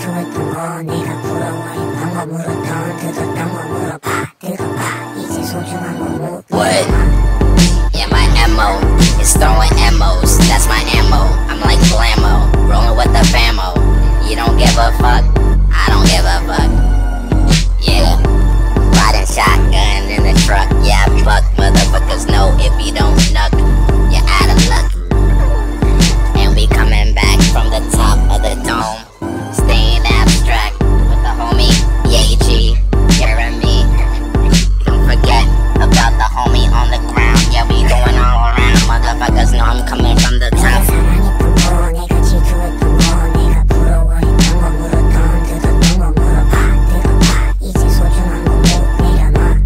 지켜왔던 거 네가 부러워 이 방법으로 더 뜯었던 거 물어봐 뜯어봐 이제 소중한 거 못 What? Yeah, my MO is throwing M's. That's my ammo. I'm like Blammo, rolling with the famo. You don't give a fuck, I don't give a fuck. Yeah, riding shotgun in the truck. Yeah, fuck motherfuckers know if you don't knuck, you're out of luck. And we coming back from the top of the dome, staying abstract with the homie Yeji, hearing me. Don't forget about the homie on the ground. Yeah, we going all around. Motherfuckers know I'm coming from the top. 사랑했던 거 내가 지켜왔던 거 네가 부러워 했던 거 물었던 뜯었던 거 물어봐 뜯어봐 이제 소중한 거 못 내려놔.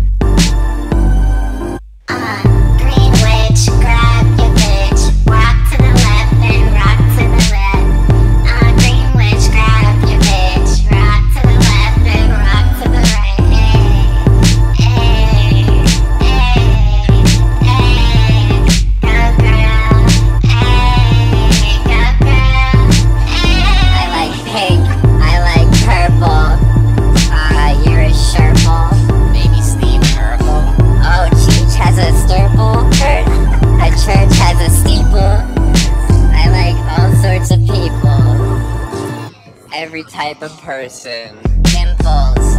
Green witch, grab your bitch. Walk to the left and rock to the left. Green witch, grab your bitch. Rock to the left and rock to the right. Hey, hey, hey, hey. Go girl, hey, go girl, hey. I like pink, I like purple. You're a Sherpa, maybe Steve Urkel. Oh, Cheech has a stirple. A church has a steeple. I like all sorts of people, every type of person. Dimples,